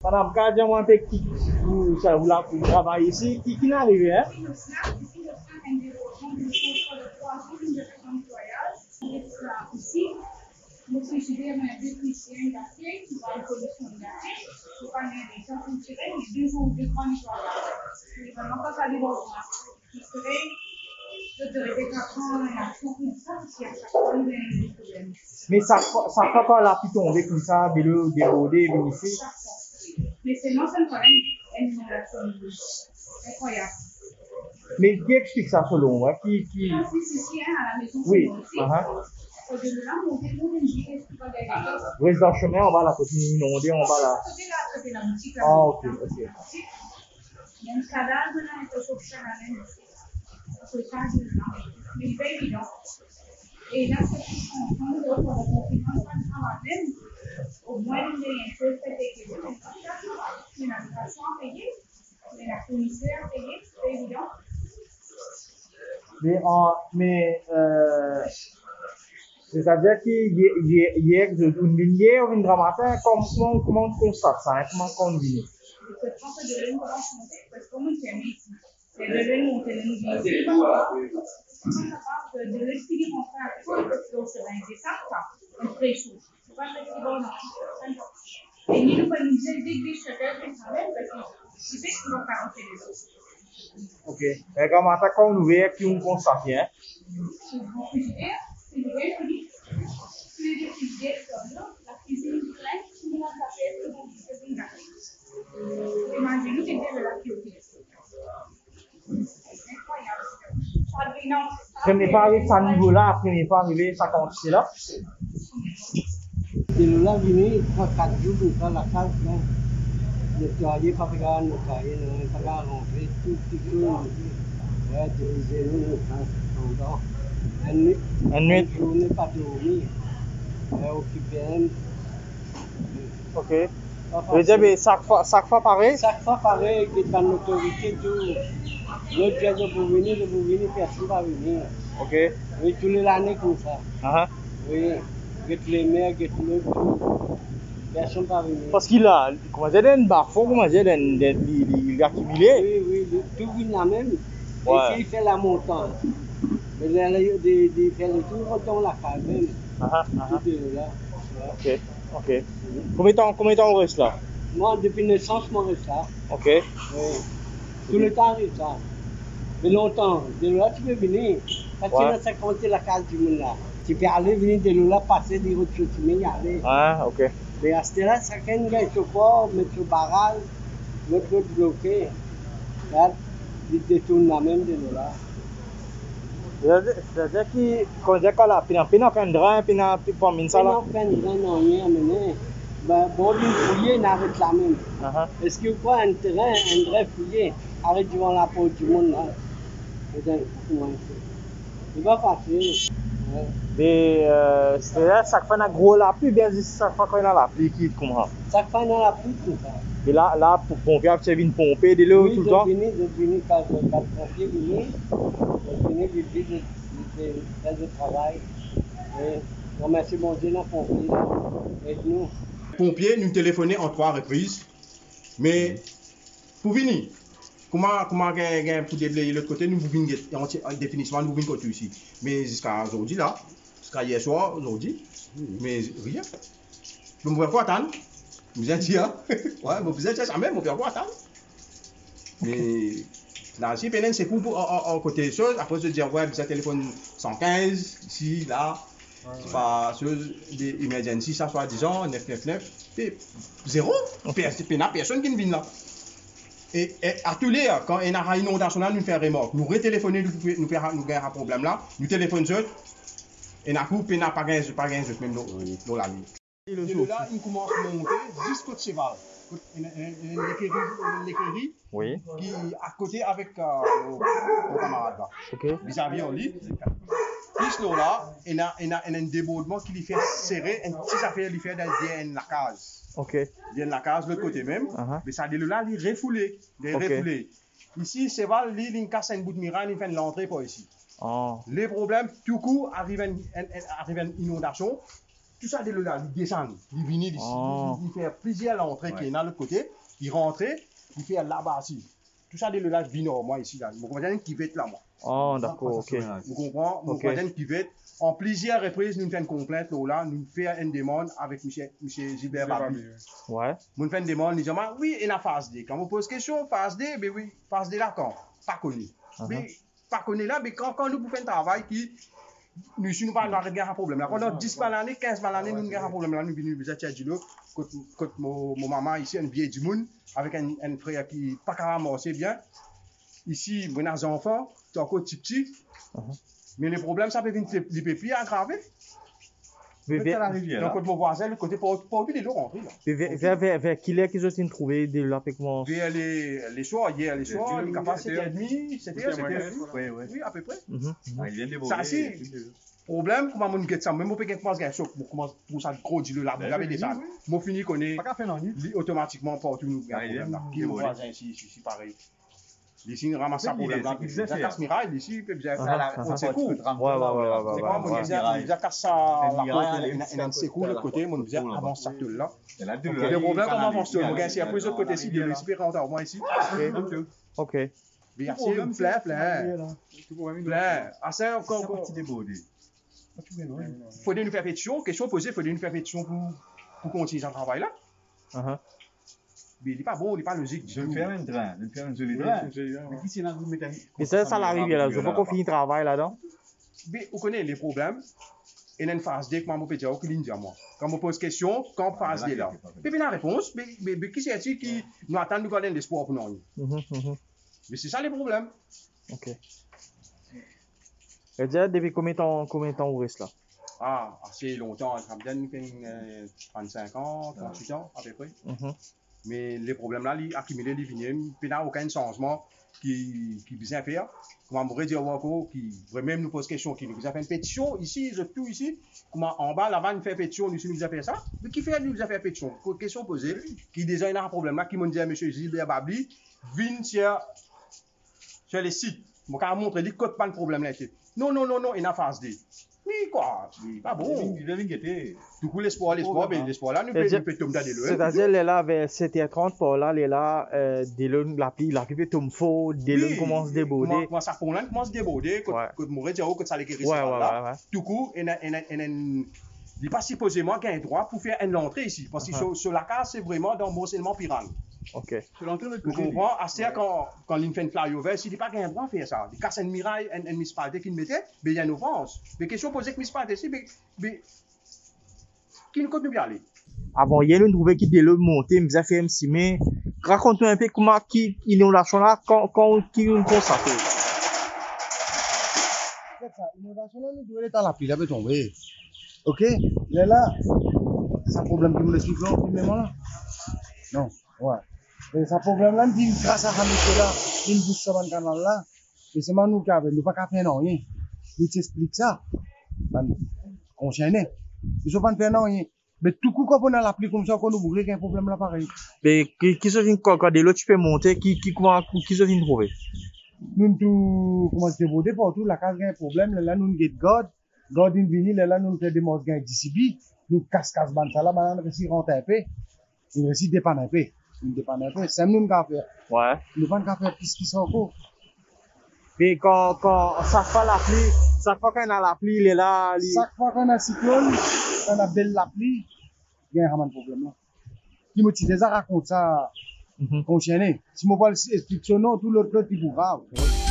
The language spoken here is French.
Madame, quand j'ai un peu qui vous travaillez ici, qui n'est arrivé, hein? Ici, nous considérons un technicien d'accueil qui va en commission d'accueil, qui va les gens culturels, les 2 jours de grand nettoyage. Il va vraiment pas faire des bons qui serait de réparation et action comme ça, parce qu'il y a chaque fois des problèmes. Mais ça fait quand la pluie tombe comme ça, de l'eau débordée, venir ici. Mais c'est non seulement une inondation incroyable. Mais qui explique ça selon moi? Qui... Ici, à la maison, Oui. Au-delà, on découvre une vie qui va gagner. Vous restez dans le chemin, on va la côté inondée, on va là. Ah, ok. Il y a un cadavre là, il faut sortir la laine. Il faut faire du mais il est évident. Et là, c'est qu'on prend le pour le confinement, pas de travail même. Au moins, il y a un peu fait des questions. Il y a une façon à payer, il y a la fournisseur à payer, c'est évident. C'est-à-dire qu'hier, une dramatique, comment on constate ça, hein? Comment on vit? Je pense que de l'eau va monter, parce qu'on est ici. C'est de l'eau monter, de l'eau ici. On est capable de respirer en train à tout, parce que c'est un désastre, un très chaud. C'est pas très bon. Et nous, nous disons, dès que les chacun fait ça même, parce que c'est ce qu'ils vont faire en fait les autres. Ok. Mais comment ça qu'on ouvre qui on constate, hein? C'est bon, c'est bien joli. Les deux frigidaires comme là, la cuisine pleine, tout le monde a fait, tout le monde se fait une imaginez que c'est de la cuisine. C'est incroyable. Premier pas arrivé à ce niveau-là, premier pas arrivé à sa quantité là. De là, venir 3-4 jours pour faire la case, nettoyer, pas regarder, nettoyer, pas rentrer, tout petit peu. Ouais, diriger nous, pendant une nuit, journée, pas dormir. Occuper un. Ok. Vous dire, chaque fois pareil? Chaque fois pareil, qui est dans l'autorité, tout. L'autre jour, de venir, personne va venir. Ok. Oui, tous les années comme ça. Oui, get les mères, get l'autre, tout. Personne va venir. Parce qu'il a, comment dire, un bas-fond, comment dire, il a accumulé. Oui, tout vient la même. Ouais. Ici, il fait la montagne. Mais là, il fait le tour, retourne la case même. Tout est là. Ok. Combien de temps on reste là? Moi, depuis naissance, je reste là. Ok. Oui. Tout le temps, il ça. Mais longtemps. De là, tu peux venir. Parce que là, ça compte la case du monde là. Tu peux aller venir de là, passer des autres choses, tu peux y aller. Ah, ok. Mais à ce là, chacun gagne son port, met son barrage, l'autre bloqué. Là, il détourne la même de là. C'est-à-dire qu'on dit qu'on a un drain, puis on a mis ça là. Non, rien amené. Bon, il fouillé, il arrête la même. Est-ce que vous voyez un terrain, un vrai fouillé, arrête devant la porte du monde là. Il va passer. Mais c'est-à-dire chaque fois qu'on a gros la pluie, bien chaque fois qu'on a la pluie qui comment? Chaque fois qu'on a la pluie, tout ça. Et là pour pomper, tu viens pomper de l'eau tout le temps? Oui, je finis quand le pompier vient, je finis de faire du travail. Et remercie mon Dieu, le pompier, aide-nous. Pompiers nous téléphonaient en 3 reprises, mais pour venir, comment pour déblayer l'autre côté, nous venons définitivement nous venons côté ici. Mais jusqu'à aujourd'hui là, jusqu'à hier soir, aujourd'hui, mais rien. Je me fais quoi attendre? Vous êtes dit, hein? Ouais, vous êtes ça même, vous faites quoi attendre? Mais là, si Pénen c'est pour en côté des choses, après se dire, ouais, ça téléphone 115, ici, là. C'est pas des emergency, ça soit disant 999, et zéro. Personne qui ne vient là. Et à tous les quand il y a une inondation là, nous faisons remorque. Nous retéléphoner, nous avons un problème là, nous téléphonons eux, et n'a pas gagné même dans la nuit. Et là, il commence à monter jusqu'au cheval. L'écurie Oui. qui est à côté avec nos camarades là. Ok. Vis-à-vis en lit. Plus là, il y a un débordement qui lui fait serrer, une petite affaire lui fait derrière la case. Ok. Derrière la case, l'autre côté même. Mais ça dit là, il refoulé. Ici, c'est vrai, il casse un bout de miraille, il fait l'entrée pour ici. Les problèmes, tout coup, arrive une inondation. tout ça de là, il descend, il vient ici, il fait plusieurs entrées qui est dans l'autre côté, il rentre, il fait là-bas aussi. Tout ça de là, il vient moi ici, là. Vous comprenez qui va être là, moi. Oh, d'accord, ok. Vous comprenez? Vous comprenez qui va être. En plusieurs reprises, nous faisons une complainte là, nous faisons une demande avec M. Gilbert Babi. Ouais. Nous faisons une demande, nous disons, oui, il y a phase D. Quand vous posez question, phase D, ben oui, phase D là quand? Pas connu. Mais pas connu là, mais quand nous faisons un travail qui, nous, si nous parlons de problème là, pendant 10 par l'année, 15 par l'année, nous avons un problème là, nous venons à Tchadjilo, quand mon maman ici, une vieille du monde, avec un frère qui n'est pas capable de marcher bien. Ici, on a des enfants, c'est encore petit. Mais le problème, ça peut venir les pépiers aggraver. Donc, mon voisin, le côté, pas oublier de rentrer. Vers qui est qu'ils ont trouvé de là avec moi? Vers les soirs, hier, les soirs, les capacités 7h30, c'était oui, à peu près. Ça, c'est problème, comment on get ça, même on peut commencer à choc, pour ça gros deal là, vous avez des ça. Moi, fini, connaît automatiquement partout nous problème. Qui est mon voisin ici, pareil. Ici, on ramasse ça pour le blanc. Il y a casse mirail ici, puis il y a un secours. Ouais. C'est quoi, mon il y a casse ça, un secours de l'autre côté, mon il avance ça tout là. Le problème, comment avance tout? Mon gars, s'il y a plus de l'autre côté ici, il y a le rentre au moins ici. Ok. Merci, plein. Ah, ça, encore. Faut nous faire pétition, question posée, faut nous faire pétition pour continuer ce travail là. Mais il n'est pas bon, il n'est pas logique. Je vais faire un train, je vais faire un joli train. Mais ça l'arrive là, je veux pas qu'on finisse le travail là-dedans. Mais vous connaissez les problèmes. Il y a une phase D, comment on peut dire, aucune ligne moi. Quand on pose question, quand phase D là. Puis il y a une réponse, mais qui c'est-il qui nous attend de garder l'espoir pour nous? Mais c'est ça les problèmes. Ok. Et déjà, depuis combien de temps vous restez là? Ah, assez longtemps, ça me donne 35 ans, 38 ans à peu près. Mais les problèmes là, ils accumulent, ils viennent, puis il n'y a aucun changement qui vient faire. Comment on pourrait dire Wako, qui même nous pose question, qui nous a fait une pétition ici, tout ici. Comment en bas, là-bas, nous fait pétition, nous a fait ça. Mais qui fait nous a fait pétition? Question posée, qui déjà il y a un problème là, qui m'a dit à M. Gilbert Babli, viens sur les sites. Je vais montrer, il n'y a pas de problème là. Non, il y a phase D. Oui, quoi, c'est pas bon. Du coup, l'espoir là, nous peut tomber dans l'eau. C'est-à-dire, là, vers 7h30, pour là, la pluie tombe faux, l'eau commence à déborder. Comment ça commence à déborder, quand mourir dire que ça les guérit là. Du coup, il n'est pas supposément qu'il y a un droit pour faire une entrée ici. Parce que sur la case, c'est vraiment dans le morcellement piranha. Ok. Vous comprenez? C'est quand il fait une flyover, il n'y a pas qu'un droit à faire ça. Il casse une miraille, une municipalité qui le mettait, mais il y a une offense. Mais question posée que municipalité ici, mais qui ne continue pas aller? Avant, il y a une nouvelle qui développe monter, mais ça fait un petit mais raconte-nous un peu comment qui innovation là, qui nous constate. L'innovation là, nous devons être à la pile, peut tomber. Ok? Là, c'est un problème qui me l'explique là, premièrement là. Non, ouais. Et ce problème là, grâce à Hamid là, il bouge sur le canal là, et c'est nous qui avons, nous pas qu'à faire rien. Nous t'explique ça. On chaîne. Ils sont pas faire rien. Mais tout coup, quand on a l'appli comme ça, quand nous bouclez, il y a un problème là pareil. Mais qui se vient quand de l'autre tu peux monter, qui se vient trouver? Nous tout, comment se déborder partout, la case a un problème, là nous get God in vinyle, là nous fait des mosques d'ici, nous casse ban ça là, maintenant on rentre un peu, il réussit dépanner un peu. C'est nous qui avons fait. Ouais. Nous ne pouvons pas faire plus qui sont encore. Mais quand ça fait l'appli, chaque fois qu'on a l'appli, il est là. Chaque fois qu'on a cyclone, qu'on a belle l'appli, il y a un problème là. Qui me dit déjà raconte ça, qu'on chaîne. Si je ne peux pas expliquer non, tout l'autre qui est grave.